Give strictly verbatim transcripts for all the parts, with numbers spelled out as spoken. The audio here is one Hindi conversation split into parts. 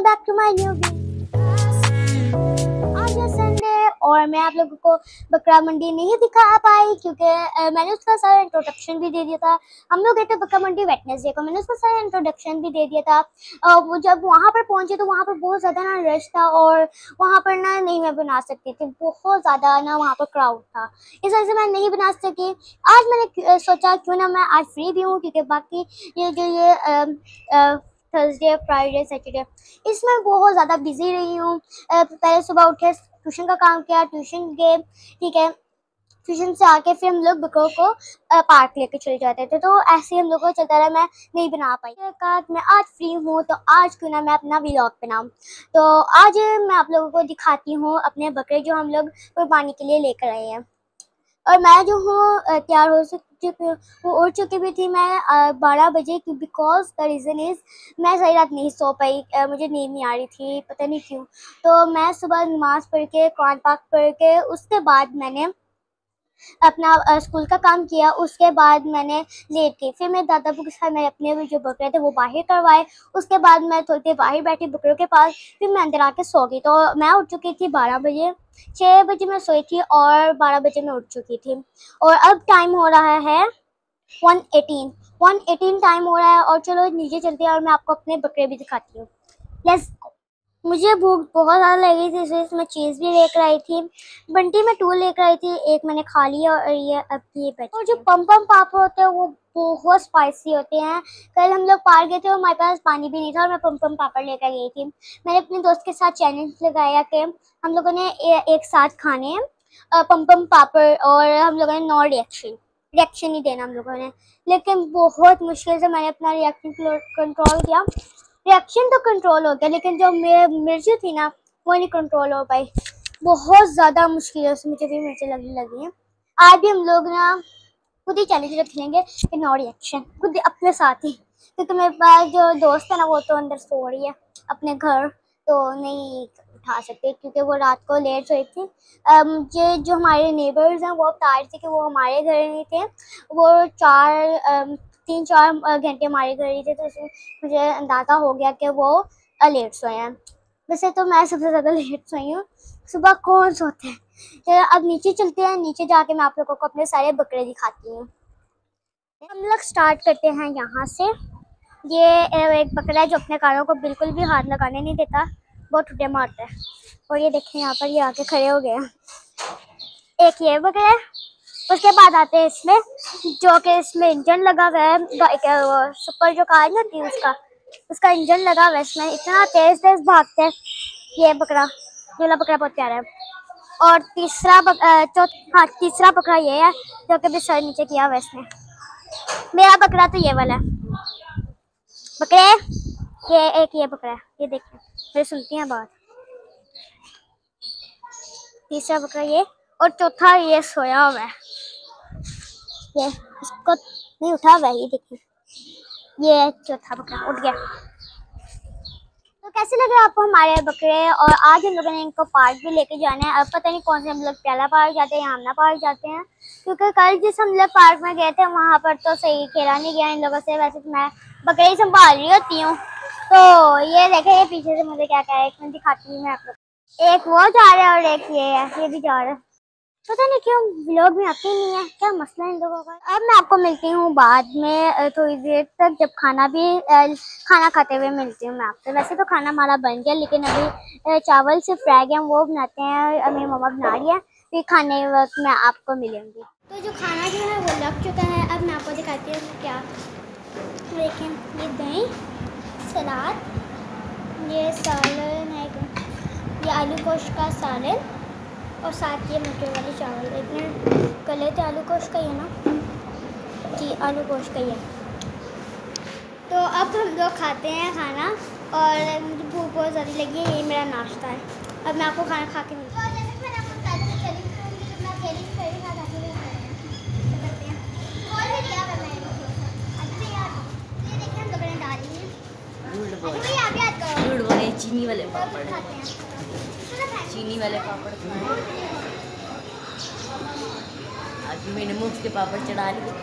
Welcome back to my new video. आज है संडे और मैं आप लोगों को बकरा मंडी नहीं दिखा पाई क्योंकि मैंने उसका सारा इंट्रोडक्शन भी दे दिया था। हम लोग गए थे बकरा मंडी वेडनेसडे को, मैंने उसका सारा इंट्रोडक्शन भी दे दिया था। वो जब वहाँ पर पहुँचे तो वहाँ पर बहुत ज़्यादा ना रश था और वहाँ पर ना नहीं मैं बना सकती थी, बहुत ज़्यादा ना वहाँ पर क्राउड था, इस वजह से मैं नहीं बना सकी। आज मैंने सोचा क्यों ना मैं आज फ्री भी हूँ क्योंकि बाकी ये जो ये आ, आ, थर्सडे फ्राइडे सैटरडे इसमें बहुत ज़्यादा बिजी रही हूँ। पहले सुबह उठे ट्यूशन का काम किया, ट्यूशन गए, ठीक है, ट्यूशन से आके फिर हम लोग बकरों को पार्क लेके चले जाते थे, तो ऐसे ही हम लोग को चलता रहा। मैं नहीं बना पाई, कहा मैं आज फ्री हूँ तो आज क्यों ना मैं अपना व्लॉग बनाऊँ। तो आज मैं आप लोगों को दिखाती हूँ अपने बकरे जो हम लोग कुर्बानी के लिए लेकर आए हैं। और मैं जो हूँ तैयार हो चुकी हूँ, वो उड़ चुकी भी थी मैं बारह बजे की, बिकॉज द रीज़न इज़ मैं सही रात नहीं सो पाई, मुझे नींद नहीं आ रही थी, पता नहीं क्यों। तो मैं सुबह नमाज़ पढ़ के कुरान पाक पढ़ के उसके बाद मैंने अपना स्कूल का काम किया, उसके बाद मैंने लेट गई। फिर मेरे दादा के साथ मैं अपने जो बकरे थे वो बाहर करवाए, उसके बाद मैं थोड़ी देर बाहर बैठी बकरों के पास, फिर मैं अंदर आके सो गई। तो मैं उठ चुकी थी बारह बजे, छः बजे मैं सोई थी और बारह बजे मैं उठ चुकी थी। और अब टाइम हो रहा है one eighteen one eighteen time हो रहा है। और चलो नीचे चलते हैं और मैं आपको अपने बकरे भी दिखाती हूँ। Let's go. मुझे भूख बहुत ज़्यादा लगी थी, इसलिए मैं चीज़ भी लेकर आई थी। बंटी में टू लेकर आई थी, एक मैंने खा लिया और ये अब ये बच। और जो पम पम पापड़ होते हैं वो बहुत स्पाइसी होते हैं। कल हम लोग पार्क गए थे और हमारे पास पानी भी नहीं था और मैं पम पम पापड़ लेकर गई थी। मैंने अपने दोस्त के साथ चैलेंज लगाया कि हम लोगों ने एक साथ खाने हैं पम पम पापड़ और हम लोगों ने नो रिएक्शन रिएक्शन ही देना हम लोगों ने। लेकिन बहुत मुश्किल से मैंने अपना रिएक्शन कंट्रोल किया। रिएक्शन तो कंट्रोल हो गया लेकिन जो मेरे मिर्ची थी ना वो नहीं कंट्रोल हो पाई, बहुत ज़्यादा मुश्किल से मुझे भी मिर्ची लगने लगी हैं। आज भी हम लोग ना खुद ही चैलेंज रख लेंगे कि नो रिएक्शन, खुद अपने साथ ही, क्योंकि मेरे पास जो दोस्त है ना वो तो अंदर सो रही है अपने घर, तो नहीं उठा सकते क्योंकि वो रात को लेट सोई थी। मुझे जो हमारे नेबर्स हैं वो बता रहे थे कि वो हमारे घर नहीं थे, वो चार तीन चार घंटे हमारे घर ही थे, तो इसमें मुझे अंदाज़ा हो गया कि वो लेट सोए हैं। वैसे तो मैं सबसे ज़्यादा लेट सोई हूँ, सुबह कौन सोते हैं। तो अब नीचे चलते हैं, नीचे जाके मैं आप लोगों को अपने सारे बकरे दिखाती हूँ। हम लोग स्टार्ट करते हैं यहाँ से। ये एक बकरा है जो अपने कानों को बिल्कुल भी हाथ लगाने नहीं देता, बहुत टूटे मारता है। और ये देखें यहाँ पर ये आके खड़े हो गए हैं। एक ये बकरा है, उसके बाद आते हैं इसमें जो कि इसमें इंजन लगा हुआ है, सुपर जो कार होती है उसका उसका इंजन लगा हुआ है इसमें, इतना तेज तेज भागते हैं। ये बकरा दूल्हा बकरा बहुत प्यारा है। और तीसरा चौथ हाँ तीसरा बकरा ये है जो कि भी सर नीचे किया हुआ है इसने। मेरा बकरा तो ये वाला है बकरे, ये एक ये बकरा है, ये देखिए फिर सुनती हैं बात। तीसरा बकरा ये और चौथा ये सोया हुआ है, ये इसको नहीं उठा हुआ है, ये देखिए ये चौथा बकरा उठ गया। तो कैसे लगे आपको हमारे बकरे। और आज हम लोगों ने इनको पार्क भी लेके जाना है। अब पता नहीं कौन से हम लोग प्याला पार्क जाते हैं या आमना पार्क जाते हैं, क्योंकि कल जिस हम लोग पार्क में गए थे वहाँ पर तो सही खेला नहीं गया इन लोगों से। वैसे तो मैं बकरे ही संभाल रही होती हूँ। तो ये देखे ये पीछे से मुझे क्या कह रहा है, एक मैं दिखाती हूँ मैं आप लोग। एक वो जा रहा है और एक ये है, ये भी जा रहा है। पता नहीं क्यों व्लॉग में आते ही नहीं है, क्या मसला है इन लोगों का। अब मैं आपको मिलती हूँ बाद में थोड़ी देर तक, जब खाना भी खाना खाते हुए मिलती हूँ मैं आपसे। वैसे तो खाना हमारा बन गया लेकिन अभी चावल से फ्राई हैं वो बनाते हैं, मेरी मम्मा बना रही है, फिर खाने वक्त मैं आपको मिलूँगी। तो जो खाना जो है वो लग चुका है, अब मैं आपको दिखाती हूँ क्या। देखें ये दही, सलाद, ये सालन है, ये आलू गोश्त का सालन और साथ ये मटर वाले चावल। एक मिनट कर लेते आलू गोश्त का ही है ना जी, आलू गोश्त का ही है। तो अब हम लोग खाते हैं खाना और मुझे भूख बहुत ज़्यादा लगी है, ये मेरा नाश्ता है। अब मैं आपको खाना खा के मिलती हूँ। चीनी वाले पापड़, चीनी वाले पापड़ आज मैंने मुफ्त के पापड़ चढ़ा लिए।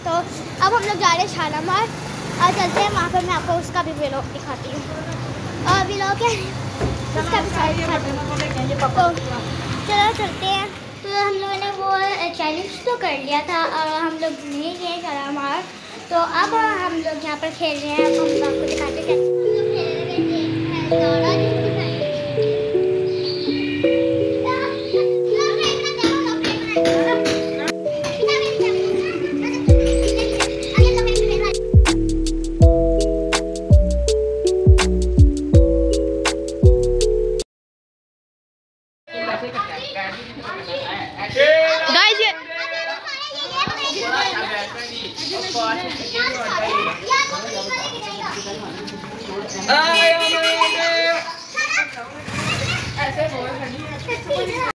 तो अब हम लोग जा रहे हैं शालामार और चलते हैं वहाँ पर, मैं आपको उसका भी व्लॉग दिखाती हूँ। और व्लॉग है उसका भी साइड दिखाती हूँ। तो चलो चलते हैं। तो हम लोगों ने वो चैलेंज तो कर लिया था और हम लोग नहीं गए शालामार, तो अब हम लोग यहाँ पर खेल रहे हैं। अब हम आपको दिखाते हैं गाइस ये ऐसे बोल